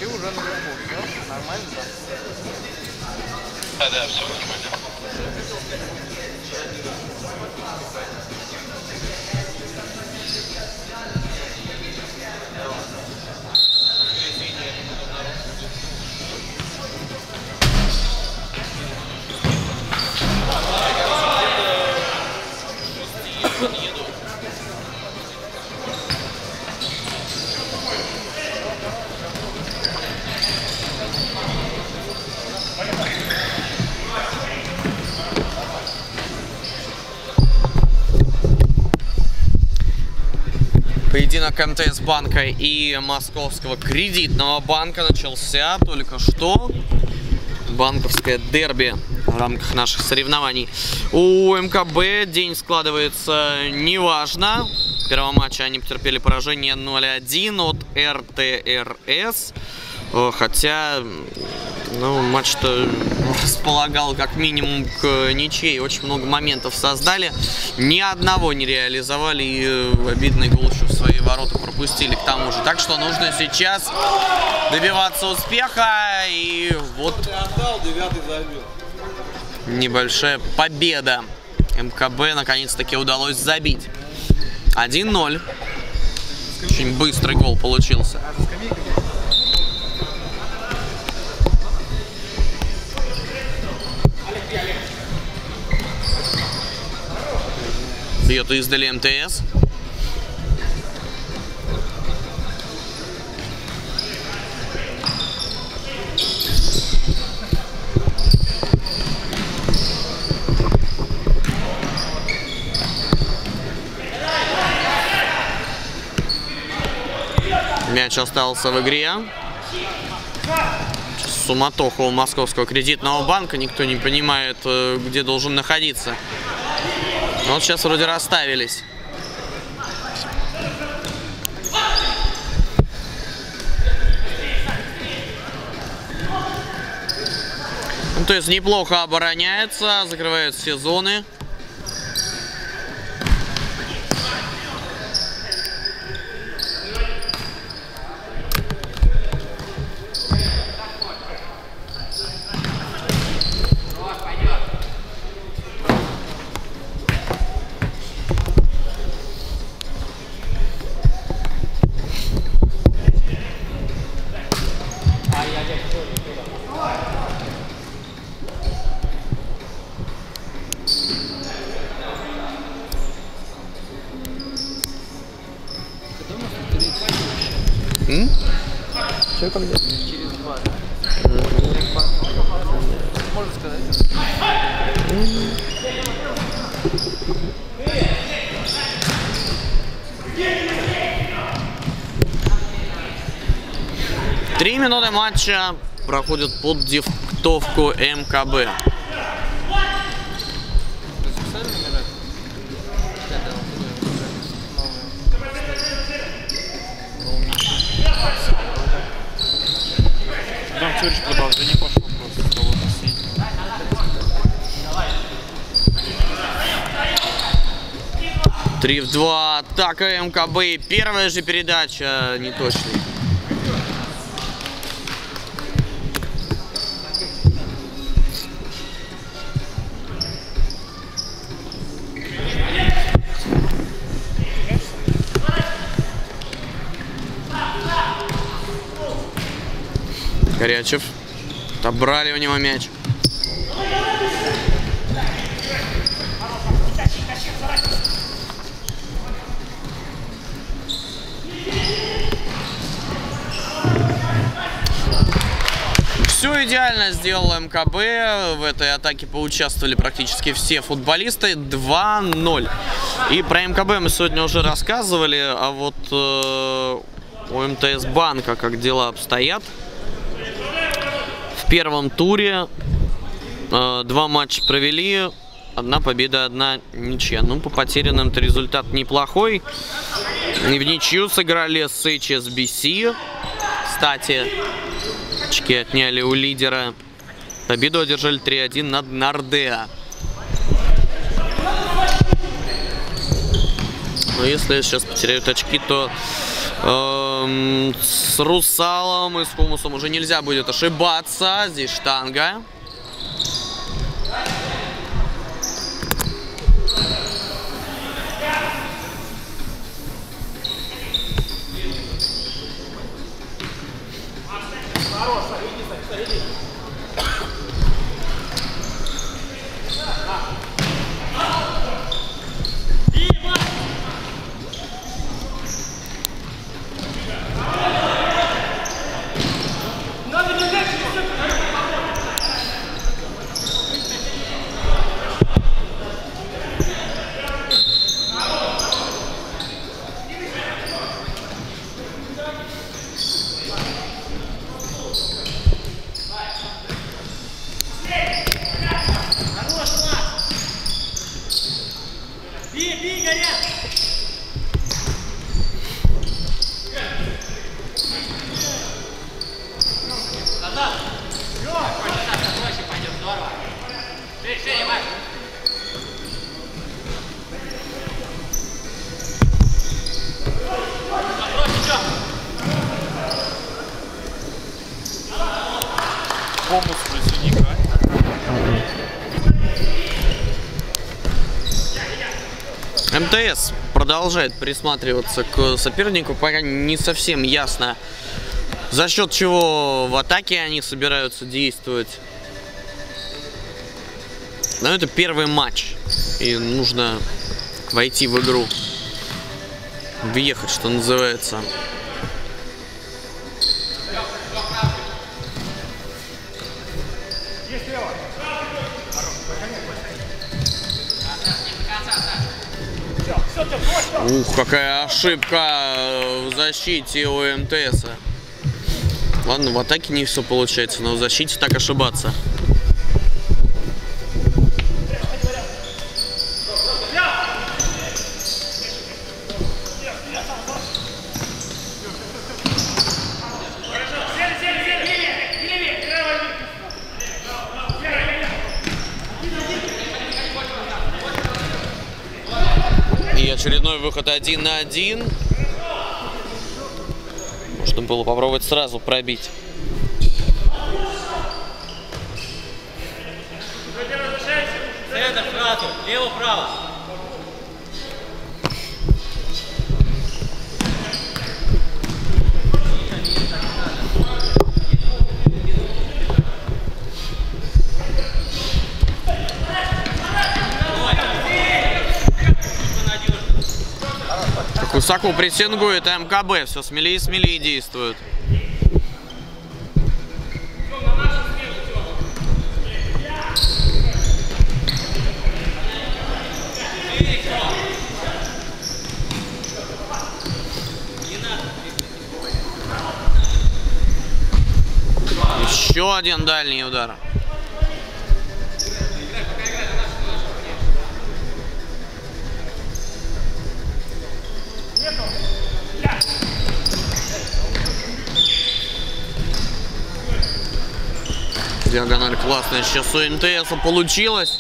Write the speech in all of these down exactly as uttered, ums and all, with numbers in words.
ты уже наверху, все нормально, да? Да, да, все нормально. Поединок эм тэ эс банка и Московского кредитного банка начался только что. Банковское дерби в рамках наших соревнований. У эм ка бэ день складывается неважно. В первом матче они потерпели поражение ноль один от эр тэ эр эс. Хотя, ну, матч-то располагал как минимум к ничьей. Очень много моментов создали. Ни одного не реализовали. И обидный гол еще в свои ворота пропустили к тому же. Так что нужно сейчас добиваться успеха. И вот небольшая победа. эм ка бэ наконец-таки удалось забить. один ноль. Очень быстрый гол получился. Бьет издали эм тэ эс. Мяч остался в игре. Суматоха у Московского кредитного банка. Никто не понимает, где должен находиться. Вот сейчас вроде расставились. Ну, то есть неплохо обороняется, закрывает все зоны. М? Что как делать? Через два. Можно сказать? Три минуты матча проходят под диктовку эм ка бэ. Там все лишь продолжение пошло просто с того соседнего. три в два. Атака эм ка бэ. Первая же передача неточная. Горячев. Отобрали у него мяч. Все идеально сделал эм ка бэ. В этой атаке поучаствовали практически все футболисты. два ноль. И про эм ка бэ мы сегодня уже рассказывали. А вот э, у эм тэ эс банка как дела обстоят. В первом туре э, два матча провели. Одна победа, одна ничья. Ну, по потерянным-то результат неплохой. И в ничью сыграли с эйч эс би си. Кстати, очки отняли у лидера. Победу одержали три один над Нордеа. Но если сейчас потеряют очки, то эм, с Русалом и с Хумусом уже нельзя будет ошибаться. Здесь штанга. Хомус плюс не играть. МТС продолжает присматриваться к сопернику, пока не совсем ясно, за счет чего в атаке они собираются действовать. Но это первый матч, и нужно войти в игру, въехать, что называется. Ух, какая ошибка в защите у МТСа. Ладно, в атаке не все получается, но в защите так ошибаться. И очередной выход один на один. Можно было попробовать сразу пробить. Центр, сразу, лево-право. Высоко прессингует МКБ, все смелее и смелее действует. Еще один дальний удар. Диагональ классная сейчас у МТСа получилось.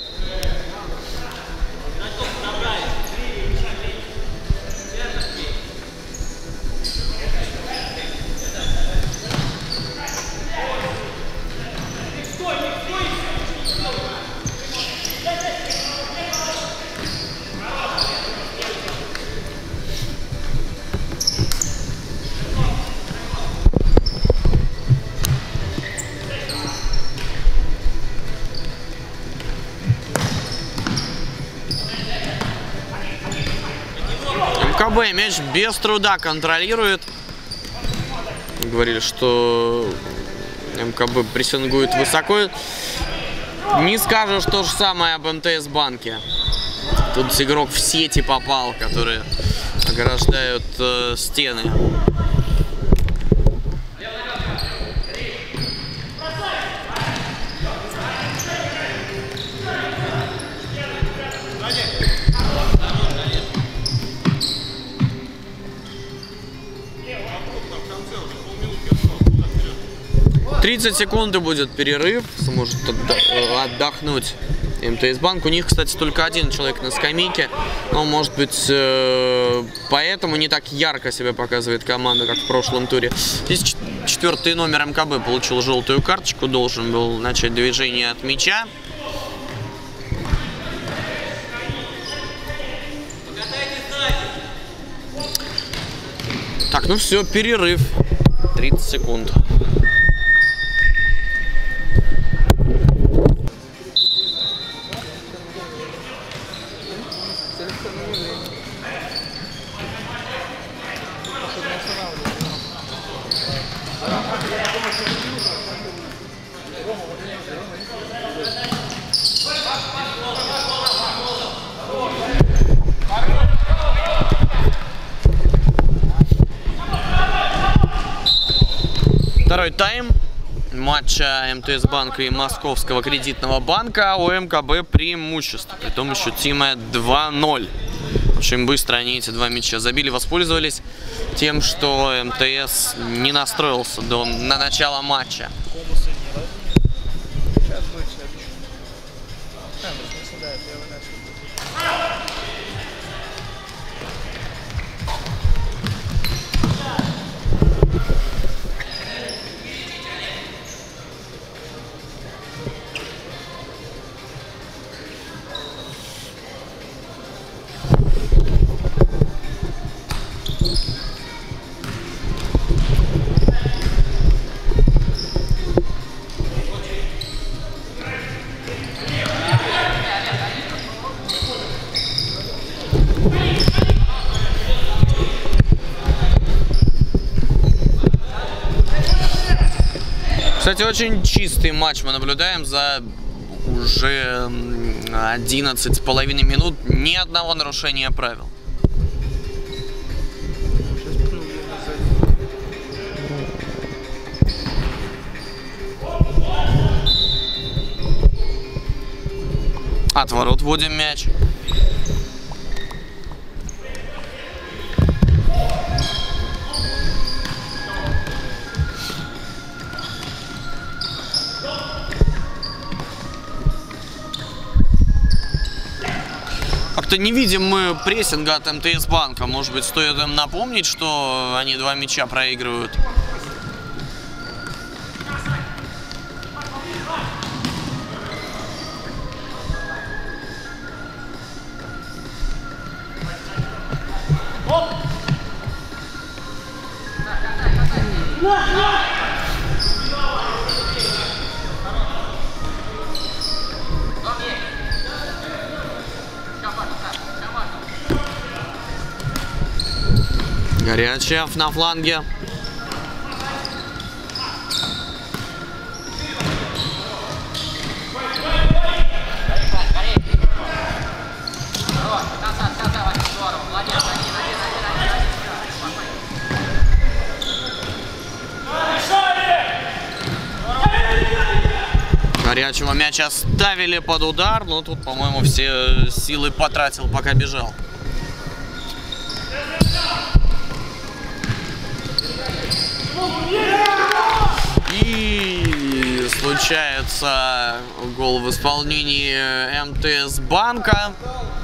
МКБ мяч без труда контролирует. Говорили, что МКБ прессингует высоко. Не скажешь то же самое об МТС банке. Тут игрок в сети попал, которые ограждают э, стены. тридцать секунд будет перерыв, сможет отдохнуть МТС Банк. У них, кстати, только один человек на скамейке. Но, может быть, поэтому не так ярко себя показывает команда, как в прошлом туре. Здесь четвертый номер МКБ получил желтую карточку. Должен был начать движение от мяча. Так, ну все, перерыв. тридцать секунд. Второй тайм матча МТС Банка и Московского кредитного банка. У МКБ преимущество, притом ощутимое два ноль. Очень быстро они эти два мяча забили, воспользовались тем, что МТС не настроился до, на начало матча. Кстати, очень чистый матч мы наблюдаем за уже одиннадцать с половиной минут. Ни одного нарушения правил. От ворот вводим мяч. Как-то не видим мы прессинга от МТС Банка. Может быть, стоит им напомнить, что они два мяча проигрывают. Горячев на фланге. Горячего мяч оставили под удар, но тут, по-моему, все силы потратил, пока бежал. И случается гол в исполнении МТС Банка.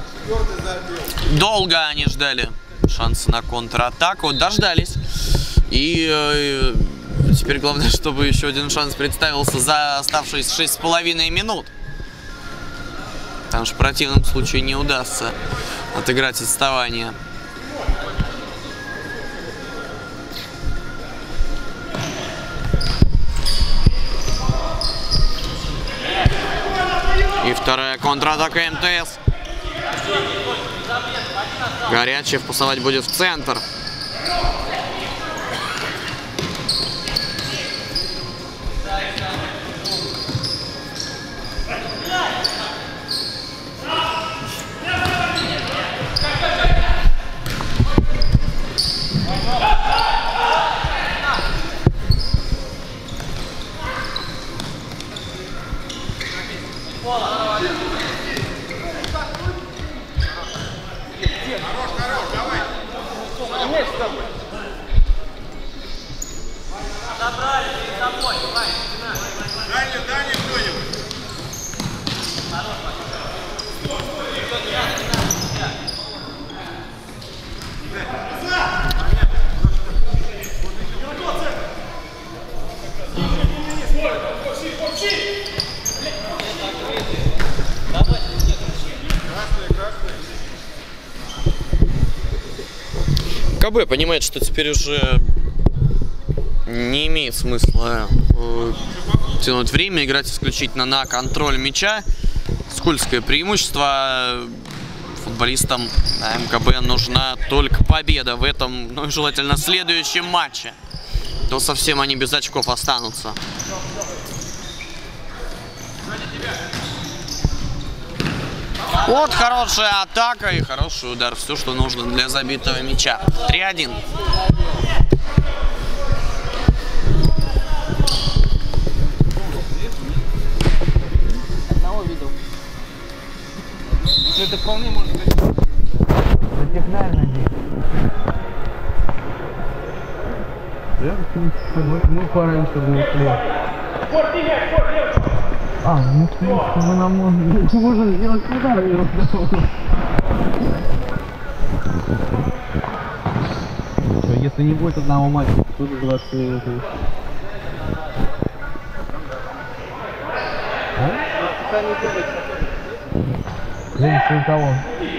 Долго они ждали шансы на контратаку, дождались. И э, теперь главное, чтобы еще один шанс представился за оставшиеся шесть с половиной минут. Потому что в противном случае не удастся отыграть отставание. И вторая контратака МТС. Горячев пасовать будет в центр. Дальше, дальше кто-нибудь. КБ понимает, что теперь уже не имеет смысла э, тянуть время, играть исключительно на контроль мяча. Скользкое преимущество. Футболистам МКБ нужна только победа в этом, ну и желательно следующем матче. То совсем они без очков останутся. Вот хорошая атака и хороший удар. Все, что нужно для забитого мяча. три один. Одного видел. Ну это вполне может быть. Вертикально здесь. Мы пораемся в мусле. А, ну в принципе мы нам можем сделать удар. Если не будет одного матча, то тут двадцать минут. Зависит от того.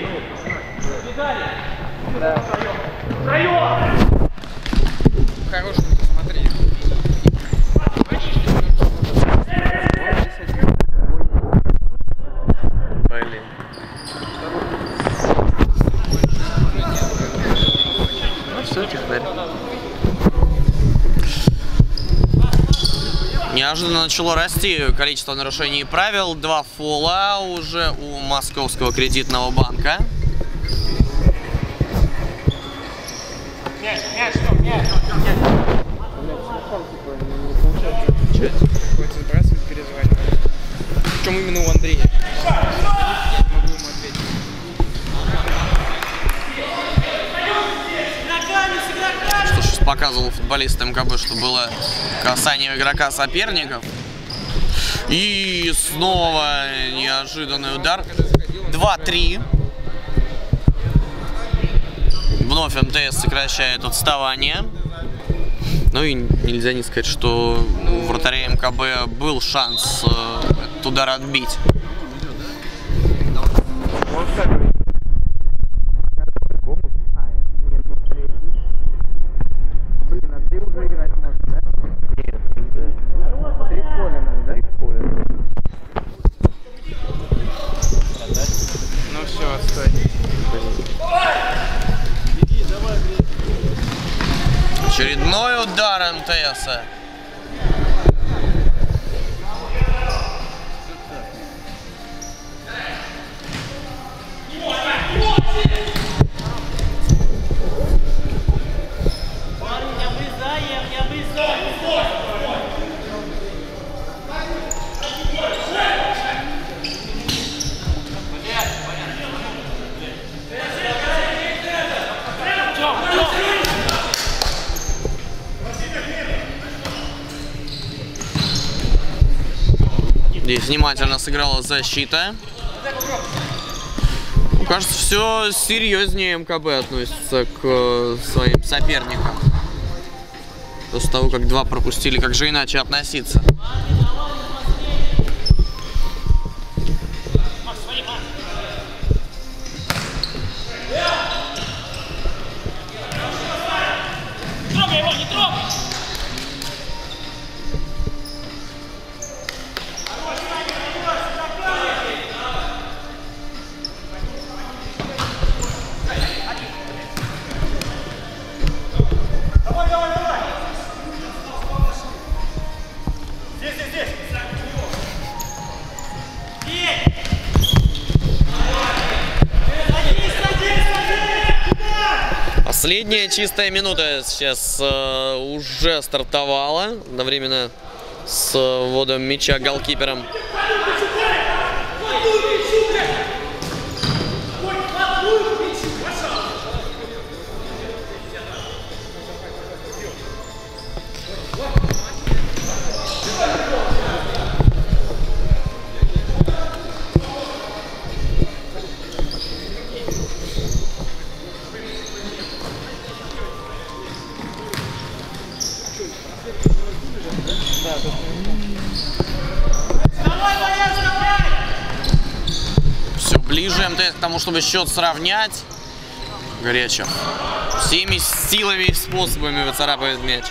Хороший, посмотри. Блин. Ну все, теперь. Неожиданно начало расти количество нарушений правил. Два фола уже у Московского кредитного банка. Хочется сбрасывать, переживать. Причем именно у Андрея. Не могу ему ответить. Что сейчас показывал футболист МКБ, что было касание игрока соперников. И снова неожиданный удар. два три. Вновь МТС сокращает отставание. Ну и нельзя не сказать, что у вратаря МКБ был шанс э, этот удар отбить. Блин, а ты уже играть можешь, да? Нет, нельзя. Три в поле надо, да? Три в поле. Ну все, отстой. Очередной удар МТСа. Не обрезаем, не обрезаем. Здесь внимательно сыграла защита. Кажется, все серьезнее МКБ относится к э, своим соперникам. После того, как два пропустили, как же иначе относиться? Трогай его, не трогай! Последняя чистая минута сейчас э, уже стартовала. Одновременно с вводом мяча голкипером. работает к тому, чтобы счет сравнять. Горячев всеми силами и способами выцарапывает мяч.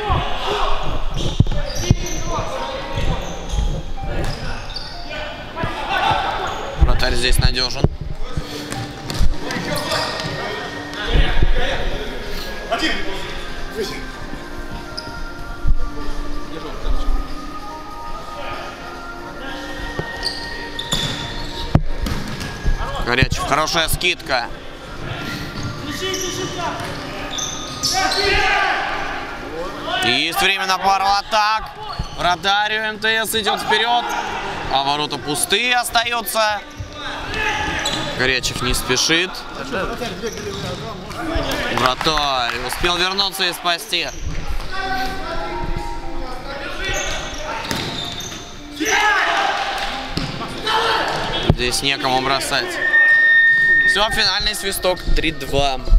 Вратарь здесь надежен. Горячев, хорошая скидка. Есть время на пару атак. Вратарь эм тэ эс идет вперед. А ворота пустые остаются. Горячев не спешит. Вратарь успел вернуться и спасти. Здесь некому бросать. Все, финальный свисток три-два.